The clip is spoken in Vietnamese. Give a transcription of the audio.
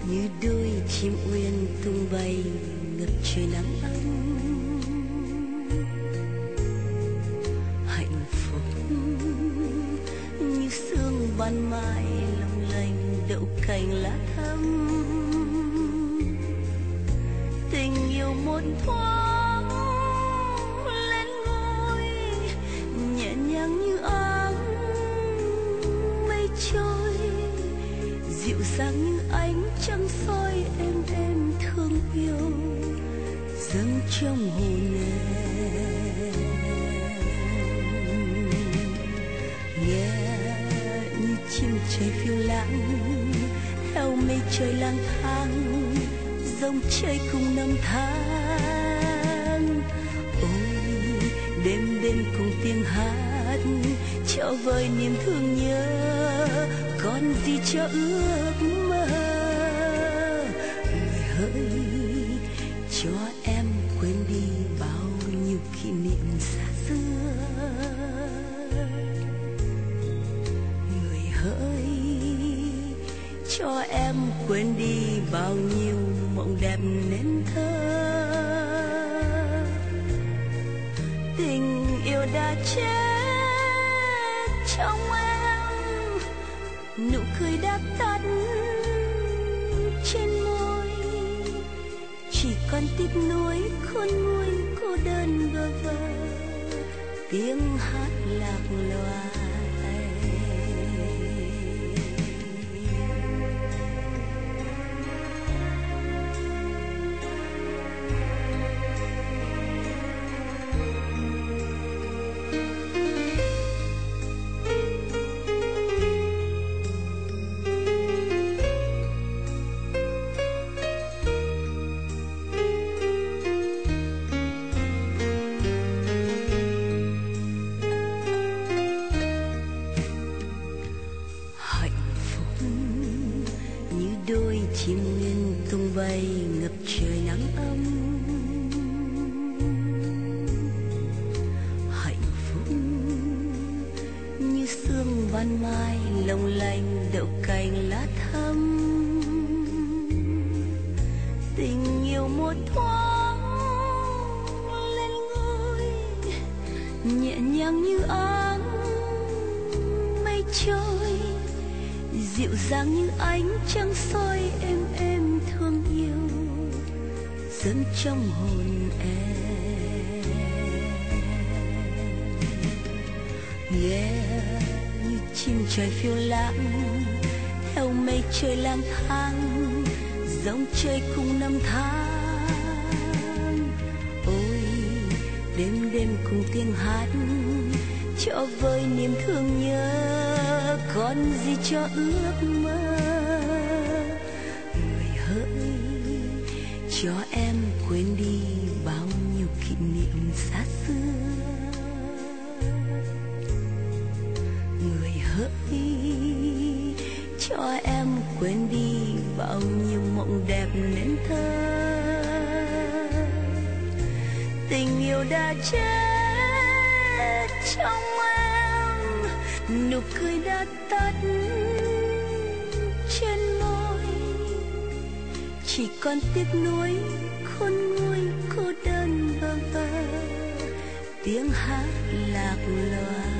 như đôi chim uyên tung bay ngập trời nắng ấm. Hạnh phúc như sương ban mai long lanh đậu cành lá thắm. Tình yêu một thoáng lên ngôi nhẹ nhàng như áng mây trôi, dịu dàng như ánh trăng soi êm êm thương yêu dâng trong hồn em. Nghe như chim trời phiêu lãng theo mây trời lang thang, dòng chơi cùng năm tháng. Ôi đêm đêm cùng tiếng hát cho vơi niềm thương nhớ, còn gì cho ước mơ. Người hỡi cho em quên đi bao nhiêu kỷ niệm xa xưa. Người hỡi cho em quên đi bao nhiêu mộng đẹp nên thơ. Tình yêu đã chết trong em, nụ cười đã tắt trên môi, chỉ còn tiếc nuối khôn nguôi cô đơn bơ vơ tiếng hát lạc loài. Đôi chim nguyên tung bay ngập trời nắng ấm. Hạnh phúc như sương ban mai long lanh đậu cành lá thắm. Tình yêu một thoáng lên ngôi nhẹ nhàng như áng mây trôi, dịu dàng như ánh trăng soi êm êm thương yêu dâng trong hồn em. Nghe như chim trời phiêu lãng theo mây trời lang thang, dòng chơi cùng năm tháng. Ôi đêm đêm cùng tiếng hát cho vơi niềm thương nhớ, còn gì cho ước mơ. Người hỡi cho em quên đi bao nhiêu kỷ niệm xa xưa. Người hỡi cho em quên đi bao nhiêu mộng đẹp nên thơ. Tình yêu đã chết trong em, nụ cười đã tắt trên môi, chỉ còn tiếc nuối khôn nguôi cô đơn bơ vơ tiếng hát lạc loài.